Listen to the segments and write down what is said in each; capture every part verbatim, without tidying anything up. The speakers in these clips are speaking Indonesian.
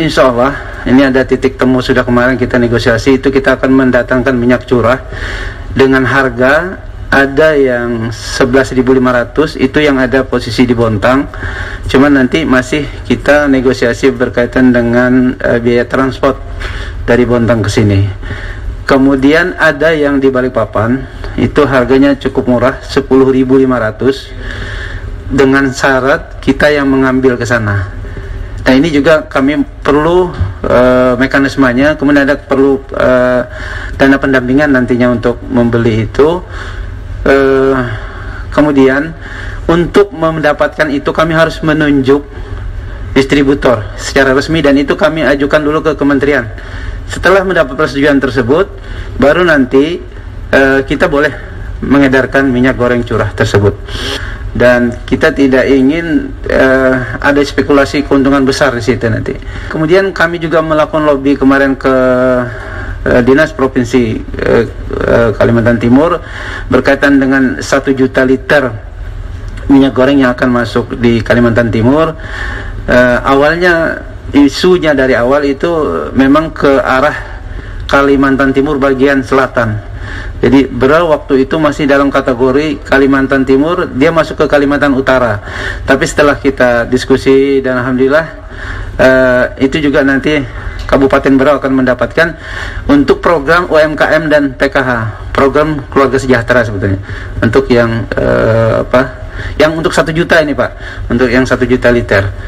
insya Allah ini ada titik temu sudah kemarin kita negosiasi, itu kita akan mendatangkan minyak curah dengan harga ada yang sebelas ribu lima ratus, itu yang ada posisi di Bontang. Cuman nanti masih kita negosiasi berkaitan dengan uh, biaya transport dari Bontang ke sini. Kemudian ada yang di Balikpapan, itu harganya cukup murah, sepuluh ribu lima ratus, dengan syarat kita yang mengambil ke sana. Nah ini juga kami perlu uh, mekanismenya, kemudian ada perlu uh, dana pendampingan nantinya untuk membeli itu. Uh, kemudian untuk mendapatkan itu kami harus menunjuk distributor secara resmi, dan itu kami ajukan dulu ke kementerian. Setelah mendapat persetujuan tersebut, baru nanti uh, kita boleh mengedarkan minyak goreng curah tersebut. Dan kita tidak ingin uh, ada spekulasi keuntungan besar di situ nanti. Kemudian kami juga melakukan lobby kemarin ke uh, Dinas Provinsi uh, uh, Kalimantan Timur berkaitan dengan satu juta liter minyak goreng yang akan masuk di Kalimantan Timur. Uh, awalnya isunya dari awal itu memang ke arah Kalimantan Timur bagian selatan. Jadi beral waktu itu masih dalam kategori Kalimantan Timur, dia masuk ke Kalimantan Utara. Tapi setelah kita diskusi dan alhamdulillah uh, itu juga nanti Kabupaten Berau akan mendapatkan untuk program U M K M dan P K H, program keluarga sejahtera sebetulnya. Untuk yang uh, apa? Yang untuk satu juta ini Pak, untuk yang satu juta liter.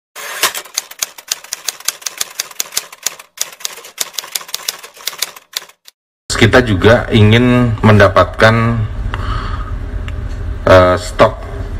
Kita juga ingin mendapatkan uh, stok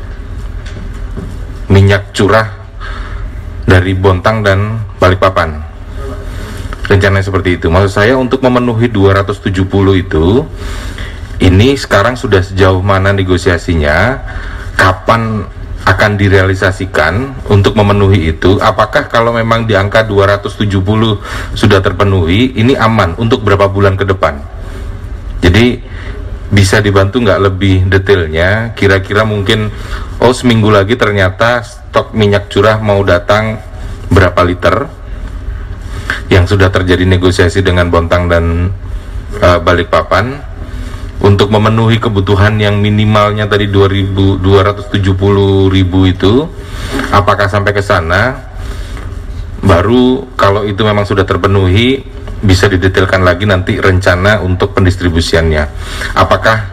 minyak curah dari Bontang dan Balikpapan. Rencananya seperti itu. Maksud saya untuk memenuhi dua ratus tujuh puluh itu, ini sekarang sudah sejauh mana negosiasinya, kapan akan direalisasikan untuk memenuhi itu. Apakah kalau memang di angka dua ratus tujuh puluh sudah terpenuhi, ini aman untuk berapa bulan ke depan? Jadi bisa dibantu nggak lebih detailnya, kira-kira mungkin oh seminggu lagi ternyata stok minyak curah mau datang berapa liter, yang sudah terjadi negosiasi dengan Bontang dan uh, Balikpapan untuk memenuhi kebutuhan yang minimalnya tadi dua ratus tujuh puluh ribu itu, apakah sampai ke sana? Baru kalau itu memang sudah terpenuhi, bisa didetailkan lagi nanti rencana untuk pendistribusiannya. Apakah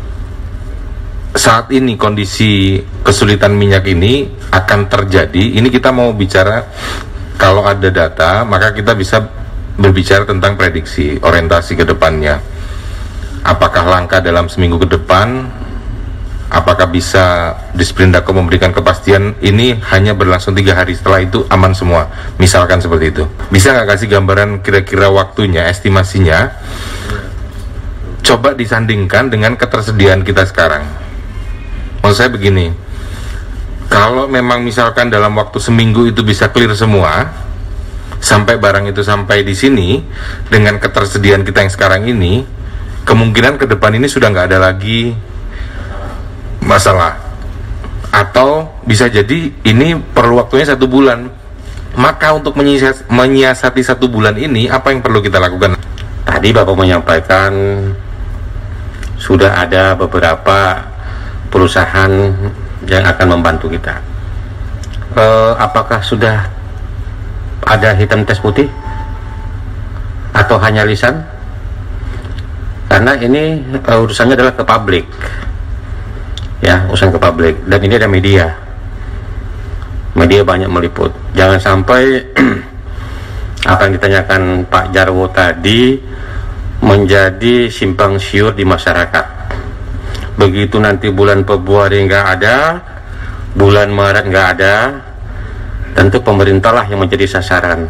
saat ini kondisi kesulitan minyak ini akan terjadi? Ini kita mau bicara, kalau ada data maka kita bisa berbicara tentang prediksi, orientasi ke depannya. Apakah langka dalam seminggu ke depan? Apakah bisa Disprindako memberikan kepastian ini hanya berlangsung tiga hari, setelah itu aman semua, misalkan seperti itu? Bisa nggak kasih gambaran kira-kira waktunya, estimasinya? Coba disandingkan dengan ketersediaan kita sekarang. Maksud saya begini, kalau memang misalkan dalam waktu seminggu itu bisa clear semua, sampai barang itu sampai di sini dengan ketersediaan kita yang sekarang ini, kemungkinan ke depan ini sudah nggak ada lagi masalah. Atau bisa jadi ini perlu waktunya satu bulan. Maka untuk menyias menyiasati satu bulan ini, apa yang perlu kita lakukan? Tadi Bapak menyampaikan sudah ada beberapa perusahaan yang akan membantu kita. E, apakah sudah ada hitam tes putih atau hanya lisan? Karena ini e, urusannya adalah ke publik. Ya, urusan ke publik, dan ini ada media media banyak meliput. Jangan sampai apa yang ditanyakan Pak Jarwo tadi menjadi simpang siur di masyarakat. Begitu nanti bulan Februari nggak ada, bulan Maret nggak ada, tentu pemerintahlah yang menjadi sasaran.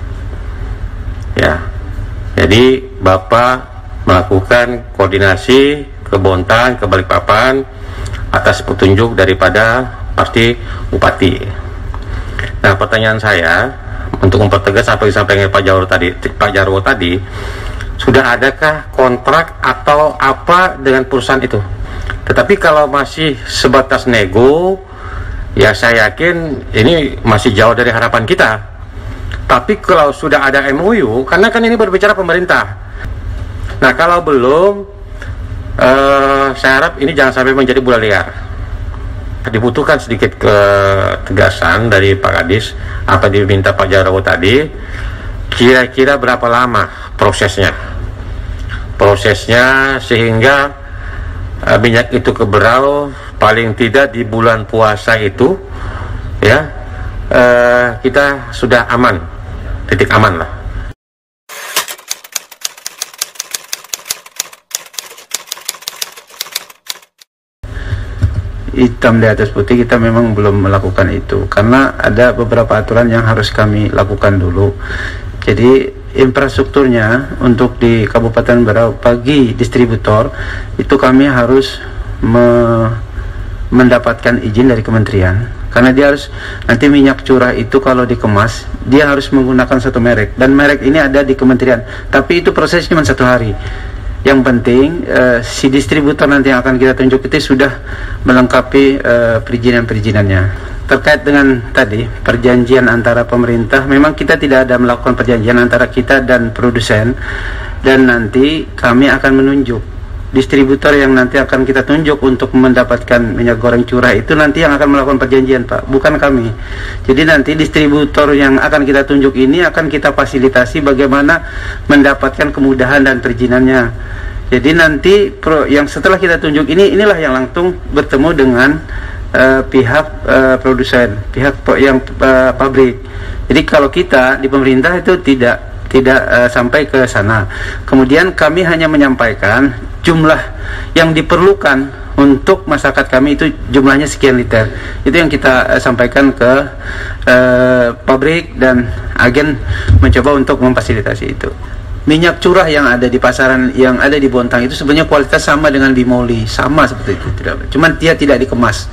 Ya, jadi Bapak melakukan koordinasi ke Bontang, ke Balikpapan atas petunjuk daripada pasti Bupati. Nah, pertanyaan saya untuk mempertegas apa yang disampaikan Pak Jarwo tadi, Pak Jarwo tadi, sudah adakah kontrak atau apa dengan perusahaan itu? Tetapi kalau masih sebatas nego, ya saya yakin ini masih jauh dari harapan kita. Tapi kalau sudah ada M O U, karena kan ini berbicara pemerintah. Nah kalau belum, uh, saya harap ini jangan sampai menjadi bola liar. Dibutuhkan sedikit ketegasan dari Pak Kadis apa diminta Pak Jarwo tadi. Kira-kira berapa lama prosesnya? Prosesnya sehingga uh, minyak itu ke Berau paling tidak di bulan puasa itu, ya uh, kita sudah aman, titik aman lah. Hitam di atas putih kita memang belum melakukan itu karena ada beberapa aturan yang harus kami lakukan dulu. Jadi infrastrukturnya untuk di Kabupaten Berau bagi distributor itu kami harus me mendapatkan izin dari kementerian, karena dia harus nanti minyak curah itu kalau dikemas dia harus menggunakan satu merek, dan merek ini ada di kementerian, tapi itu prosesnya cuma satu hari. Yang penting uh, si distributor nanti yang akan kita tunjuk itu sudah melengkapi uh, perizinan-perizinannya. Terkait dengan tadi perjanjian antara pemerintah, memang kita tidak ada melakukan perjanjian antara kita dan produsen, dan nanti kami akan menunjuk distributor yang nanti akan kita tunjuk untuk mendapatkan minyak goreng curah itu nanti yang akan melakukan perjanjian, Pak, bukan kami. Jadi nanti distributor yang akan kita tunjuk ini akan kita fasilitasi bagaimana mendapatkan kemudahan dan perizinannya. Jadi nanti pro, yang setelah kita tunjuk ini, inilah yang langsung bertemu dengan uh, pihak uh, produsen, pihak yang uh, pabrik. Jadi kalau kita di pemerintah itu tidak tidak uh, sampai ke sana. Kemudian kami hanya menyampaikan jumlah yang diperlukan untuk masyarakat kami itu jumlahnya sekian liter. Itu yang kita uh, sampaikan ke uh, pabrik, dan agen mencoba untuk memfasilitasi itu. Minyak curah yang ada di pasaran yang ada di Bontang itu sebenarnya kualitas sama dengan Bimoli, sama seperti itu, tidak, cuman dia tidak dikemas.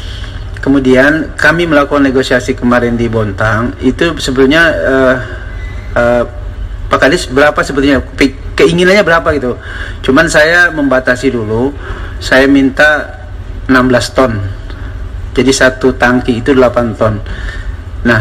Kemudian kami melakukan negosiasi kemarin di Bontang itu sebenarnya uh, uh, Pak Kadis berapa sebetulnya keinginannya berapa gitu. Cuman saya membatasi dulu, saya minta enam belas ton. Jadi satu tangki itu delapan ton. Nah,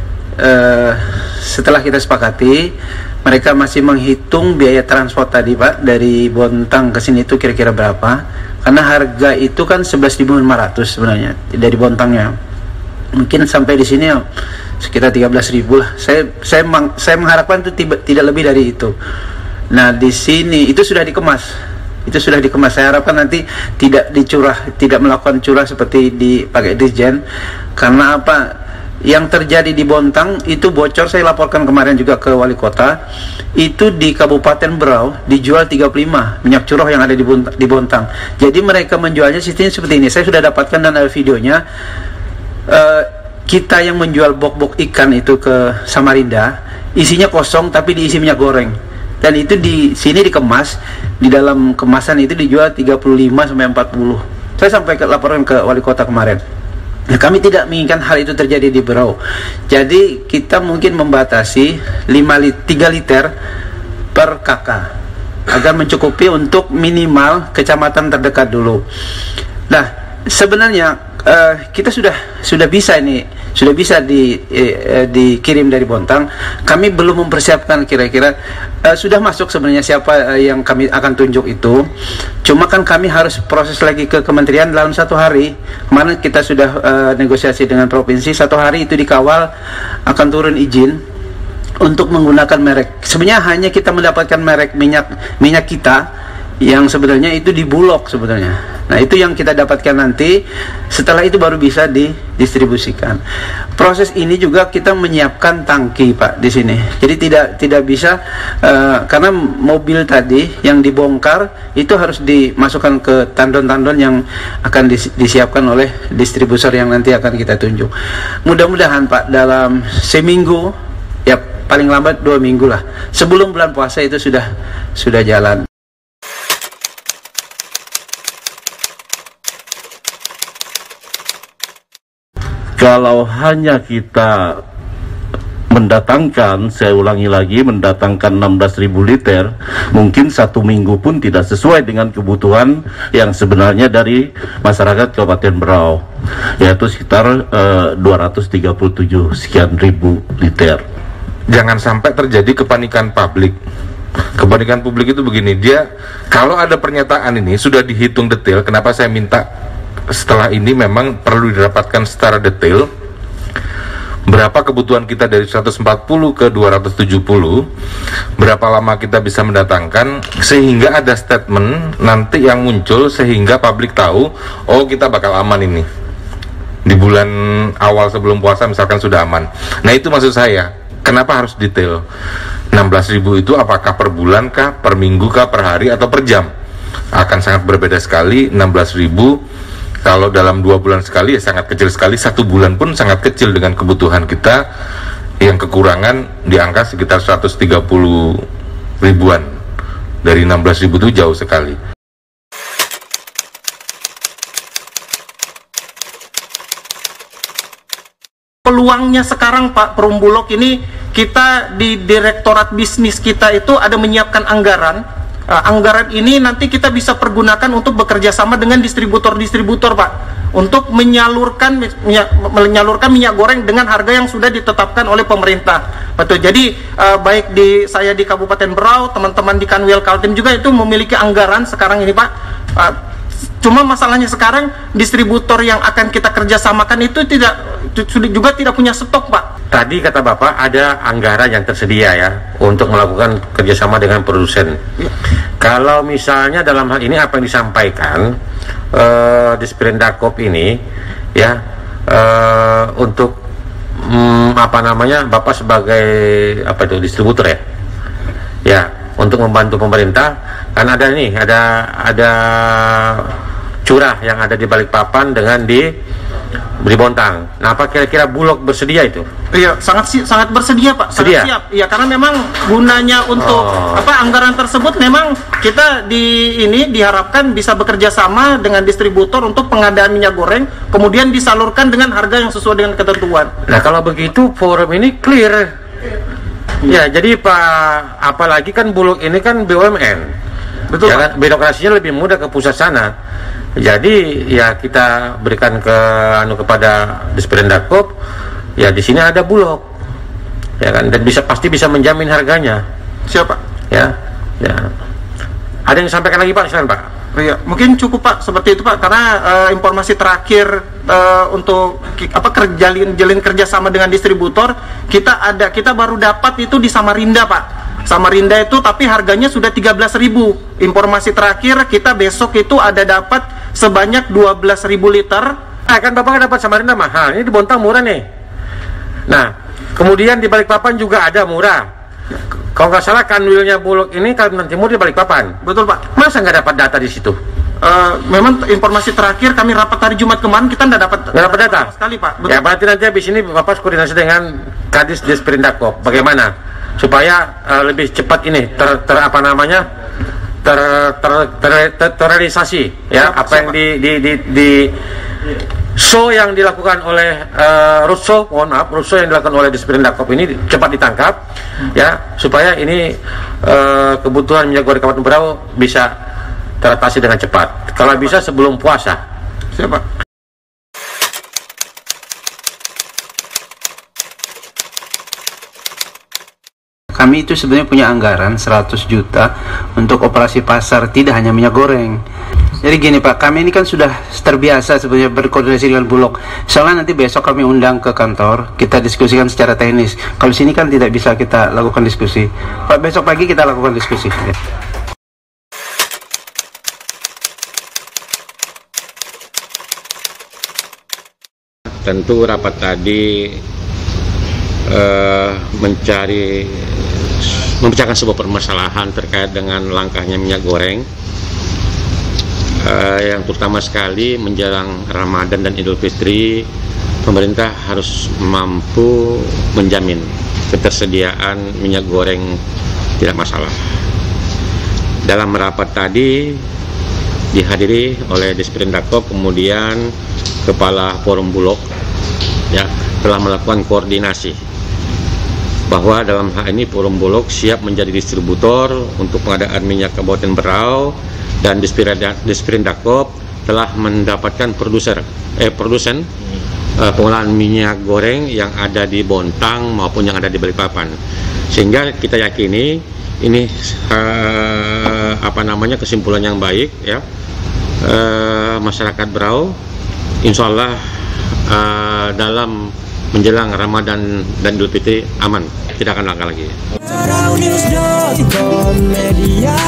eh, setelah kita sepakati, mereka masih menghitung biaya transport tadi, Pak, dari Bontang ke sini itu kira-kira berapa? Karena harga itu kan sebelas ribu lima ratus sebenarnya dari Bontangnya. Mungkin sampai di sini ya sekitar tiga belas ribu lah. Saya saya mang, saya mengharapkan itu tiba, tidak lebih dari itu. Nah, di sini itu sudah dikemas. Itu sudah dikemas. Saya harapkan nanti tidak dicurah, tidak melakukan curah seperti dipakai Dirjen. Karena apa? Yang terjadi di Bontang itu bocor, saya laporkan kemarin juga ke wali kota. Itu di Kabupaten Berau dijual tiga puluh lima minyak curah yang ada di Bontang, di Bontang. Jadi mereka menjualnya sistemnya seperti ini. Saya sudah dapatkan dan ada videonya. Uh, kita yang menjual bok-bok ikan itu ke Samarinda, isinya kosong tapi diisi minyak goreng. Dan itu di sini dikemas, di dalam kemasan itu dijual tiga puluh lima sampai empat puluh. Saya sampai ke laporan ke wali kota kemarin. Nah, kami tidak menginginkan hal itu terjadi di Berau. Jadi kita mungkin membatasi lima lit, tiga liter per kakak agar mencukupi untuk minimal kecamatan terdekat dulu. Nah, sebenarnya uh, kita sudah sudah bisa ini sudah bisa di eh, dikirim dari Bontang. Kami belum mempersiapkan kira-kira uh, sudah masuk sebenarnya siapa uh, yang kami akan tunjuk itu. Cuma kan kami harus proses lagi ke kementerian dalam satu hari. Kemarin kita sudah uh, negosiasi dengan provinsi, satu hari itu dikawal akan turun izin untuk menggunakan merek. Sebenarnya hanya kita mendapatkan merek minyak minyak kita yang sebenarnya itu di Bulog sebenarnya. Nah, itu yang kita dapatkan nanti. Setelah itu baru bisa didistribusikan. Proses ini juga kita menyiapkan tangki, Pak, di sini. Jadi tidak tidak bisa uh, karena mobil tadi yang dibongkar itu harus dimasukkan ke tandon-tandon yang akan dis, disiapkan oleh distributor yang nanti akan kita tunjuk. Mudah-mudahan, Pak, dalam seminggu, ya paling lambat dua minggu lah, sebelum bulan puasa itu sudah sudah jalan. Kalau hanya kita mendatangkan, saya ulangi lagi, mendatangkan enam belas ribu liter, mungkin satu minggu pun tidak sesuai dengan kebutuhan yang sebenarnya dari masyarakat Kabupaten Berau, yaitu sekitar uh, dua ratus tiga puluh tujuh sekian ribu liter. jangan sampai terjadi kepanikan publik. Kepanikan publik itu begini, dia kalau ada pernyataan ini sudah dihitung detail. Kenapa saya minta setelah ini memang perlu dirapatkan secara detail berapa kebutuhan kita dari seratus empat puluh ke dua ratus tujuh puluh, berapa lama kita bisa mendatangkan, sehingga ada statement nanti yang muncul sehingga publik tahu, oh kita bakal aman ini di bulan awal sebelum puasa misalkan sudah aman. Nah itu maksud saya, kenapa harus detail? enam belas ribu itu apakah per bulan kah, per minggu kah, per hari, atau per jam? Akan sangat berbeda sekali. Enam belas ribu kalau dalam dua bulan sekali ya sangat kecil sekali, satu bulan pun sangat kecil dengan kebutuhan kita yang kekurangan di angka sekitar seratus tiga puluh ribuan. Dari enam belas ribu itu jauh sekali. Peluangnya sekarang Pak Perum Bulog ini, kita di Direktorat Bisnis kita itu ada menyiapkan anggaran. Uh, anggaran ini nanti kita bisa pergunakan untuk bekerja sama dengan distributor-distributor Pak, untuk menyalurkan minyak, menyalurkan minyak goreng dengan harga yang sudah ditetapkan oleh pemerintah. Betul. Jadi uh, baik di saya di Kabupaten Berau, teman-teman di Kanwil Kaltim juga itu memiliki anggaran sekarang ini Pak. Uh, Cuma masalahnya sekarang distributor yang akan kita kerjasamakan itu tidak juga tidak punya stok Pak. Tadi kata Bapak ada anggaran yang tersedia ya untuk melakukan kerjasama dengan produsen. Ya. Kalau misalnya dalam hal ini apa yang disampaikan uh, di Sprindakop ini ya uh, untuk um, apa namanya Bapak sebagai apa itu distributor ya, ya untuk membantu pemerintah kan ada nih ada ada curah yang ada di Balikpapan dengan di di Bontang. Nah, apa kira-kira Bulog bersedia itu? Iya, sangat sangat bersedia Pak. Sedia? Sangat siap. Iya, karena memang gunanya untuk oh. apa anggaran tersebut memang kita di ini diharapkan bisa bekerja sama dengan distributor untuk pengadaan minyak goreng, kemudian disalurkan dengan harga yang sesuai dengan ketentuan. Nah, kalau begitu forum ini clear. Ya, jadi Pak, apalagi kan Bulog ini kan B U M N. Betul. Ya, kan, birokrasinya lebih mudah ke pusat sana. Jadi ya kita berikan ke anu kepada Disperindakob, ya di sini ada Bulog, ya kan, dan bisa pasti bisa menjamin harganya. Siapa? Ya, ya. Ada yang disampaikan lagi Pak, silakan Pak. Ya, mungkin cukup Pak seperti itu Pak, karena uh, informasi terakhir uh, untuk apa kerjalin jalin kerjasama dengan distributor kita ada kita baru dapat itu di Samarinda Pak. Samarinda itu tapi harganya sudah tiga belas ribu. Informasi terakhir kita besok itu ada dapat sebanyak dua belas ribu liter. Nah, kan Bapak dapat Samarinda mahal, ini di Bontang murah nih. Nah, kemudian di Balikpapan juga ada murah. Kalau nggak salah Kanwilnya Bulog ini Kalimantan Timur di Balikpapan. Betul Pak. Masa nggak dapat data di situ? Uh, memang informasi terakhir kami rapat hari Jumat kemarin kita nggak dapat nggak dapat data sekali Pak. Betul. Ya berarti nanti habis ini Bapak koordinasi dengan Kadis Disperindakob bagaimana supaya uh, lebih cepat ini ter, ter apa namanya ter, ter, ter, ter, terrealisasi ya siapa, apa siapa? yang di di di, di show yang dilakukan oleh uh, Russo, mohon maaf, Russo yang dilakukan oleh Disperindakob ini cepat ditangkap hmm. ya supaya ini uh, kebutuhan minyak goreng Kabupaten Berau bisa teratasi dengan cepat. Kalau bisa sebelum puasa. Siapa? Kami itu sebenarnya punya anggaran seratus juta untuk operasi pasar, tidak hanya minyak goreng. Jadi gini Pak, kami ini kan sudah terbiasa sebenarnya berkoordinasi dengan Bulog. Soalnya nanti besok kami undang ke kantor, kita diskusikan secara teknis. Kalau sini kan tidak bisa kita lakukan diskusi. Pak, besok pagi kita lakukan diskusi. Ya. Tentu rapat tadi uh, mencari memecahkan sebuah permasalahan terkait dengan langkahnya minyak goreng uh, yang terutama sekali menjelang Ramadan dan Idul Fitri. Pemerintah harus mampu menjamin ketersediaan minyak goreng tidak masalah. Dalam rapat tadi dihadiri oleh Disperindakob, kemudian Kepala Forum Bulog ya telah melakukan koordinasi bahwa dalam hal ini Forum Bulog siap menjadi distributor untuk pengadaan minyak Kabupaten Berau, dan Disperindakob telah mendapatkan produser eh produsen uh, pengolahan minyak goreng yang ada di Bontang maupun yang ada di Balikpapan, sehingga kita yakini ini uh, apa namanya kesimpulan yang baik ya. Uh, masyarakat Berau insya Allah uh, dalam menjelang Ramadan dan Idul Fitri aman, tidak akan langka lagi.